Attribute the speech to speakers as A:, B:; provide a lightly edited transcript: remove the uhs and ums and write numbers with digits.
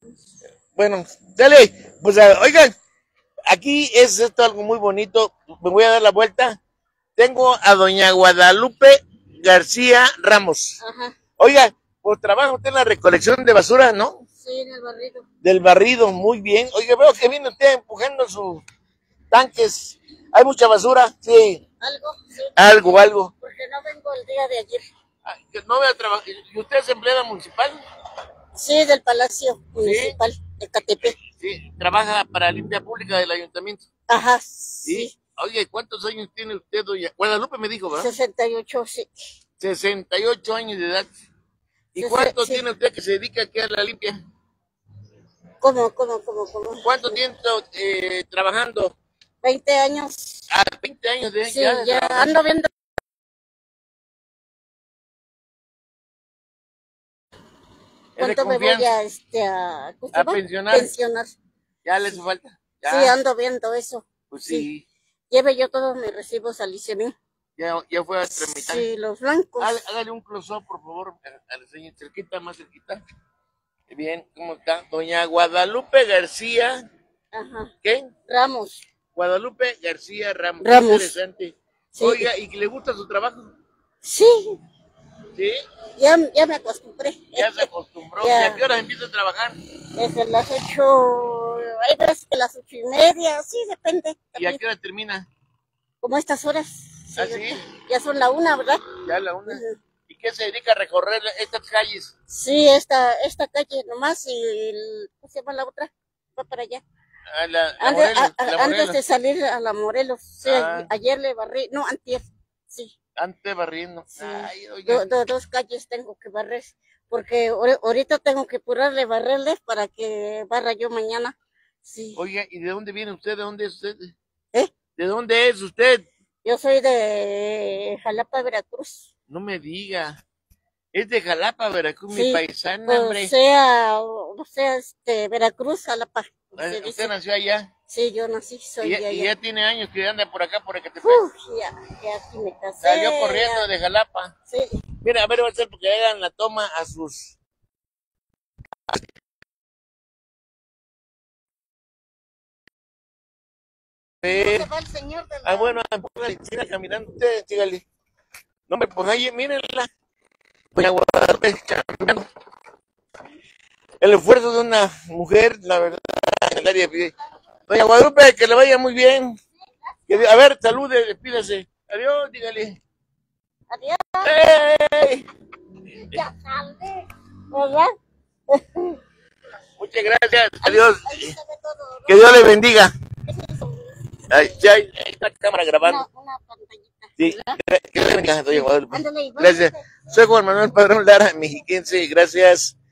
A: Bueno, dale, pues oigan, aquí es esto algo muy bonito. Me voy a dar la vuelta. Tengo a doña Guadalupe García Ramos.
B: Ajá,
A: Oiga, pues trabaja usted en la recolección de basura, ¿no?
B: sí, en el barrido.
A: Del barrido, muy bien. Oiga, veo que viene usted empujando sus tanques. Hay mucha basura, sí.
B: ¿Algo? Sí.
A: Algo.
B: Porque no vengo el día de ayer.
A: Que no voy a trabajar. ¿Y usted es empleada municipal?
B: Sí, del Palacio Municipal de Catepec.
A: Sí, trabaja para limpia pública del ayuntamiento.
B: Ajá,
A: Sí.
B: sí.
A: Oye, ¿cuántos años tiene usted, doña Guadalupe? Me dijo, ¿verdad?
B: 68, sí.
A: 68 años de edad. ¿Y
B: Sí,
A: cuánto
B: sí.
A: tiene usted que se dedica aquí a la limpia?
B: ¿Cómo?
A: ¿Cuánto tiempo trabajando?
B: 20 años.
A: 20 años de
B: Sí,
A: ya de
B: ya
A: trabajar.
B: ando viendo
A: Es de
B: cuánto me voy
A: confianza.
B: ¿cómo se llama?
A: Pensionar.
B: Pensionar.
A: Ya le hace falta. Ya.
B: Sí, ando viendo eso.
A: Pues
B: Sí.
A: sí.
B: Lleve yo todos mis recibos al ICEMI.
A: Ya fue a tramitar.
B: Sí, los blancos.
A: Hágale un close-up, por favor, a la señora, cerquita, más cerquita. Bien, ¿cómo está? Doña Guadalupe García.
B: Ajá.
A: ¿Qué?
B: Ramos.
A: Guadalupe García Ramos.
B: Ramos.
A: Interesante.
B: Sí.
A: Oiga, ¿y le gusta su trabajo?
B: Sí,
A: ¿Sí?
B: ya me acostumbré.
A: Ya se acostumbró.
B: Ya.
A: ¿Y a qué hora empieza a trabajar?
B: Desde las 8, hay veces que las 8:30, sí, depende.
A: ¿Y a qué hora termina?
B: Como estas horas. Sí,
A: ¿Ah, sí?
B: Ya son la 1, ¿verdad?
A: Ya la una.
B: Ujú.
A: ¿Y qué se dedica a recorrer estas calles?
B: Sí, esta calle nomás y ¿cómo se llama la otra? Va para allá.
A: A la
B: Antes,
A: Morelos, la
B: antes
A: Morelos.
B: de salir a la Morelos, sí,
A: Ah.
B: ayer le barrí, no, antier, sí.
A: Antes barriendo.
B: Sí.
A: Ay, oye.
B: Dos calles tengo que barrer, porque ahorita tengo que apurarle, barrerle para que barra yo mañana. Sí.
A: Oiga, ¿y de dónde viene usted? ¿De dónde es usted?
B: ¿Eh?
A: ¿De dónde es usted?
B: Yo soy de Jalapa, Veracruz.
A: No me diga. Es de Jalapa, Veracruz, mi
B: Sí,
A: paisana, hombre.
B: o sea, Veracruz, Jalapa. Se
A: ¿Usted
B: dice.
A: nació allá?
B: Sí, yo nací, soy de
A: Y
B: allá.
A: ya tiene años que anda por acá, por Ecatepec.
B: Ya aquí me casé.
A: Salió corriendo
B: ya.
A: de Jalapa.
B: Sí.
A: Mira, a ver, va a ser porque hagan la toma a sus...
B: ¿Dónde va el señor de la...
A: bueno, póngale, siga caminando usted, sígale. No me pues ahí, mírenla. Doña Guadalupe caminando. El esfuerzo de una mujer, la verdad, en el área de... Doña Guadalupe, que le vaya muy bien. A ver, salude, despídase. Adiós, dígale.
B: Adiós.
A: ¡Hey!
B: Ya salve, ¿verdad?
A: Muchas gracias. Adiós.
B: Ahí se ve todo, ¿no?
A: Que Dios le bendiga.
B: Ese es
A: Ahí está la cámara grabando.
B: una pantallita.
A: Sí, que Dios le bendiga, doña Guadalupe.
B: Ándale, igual.
A: Gracias. Soy Juan Manuel Padrón Lara, mexiquense. Gracias.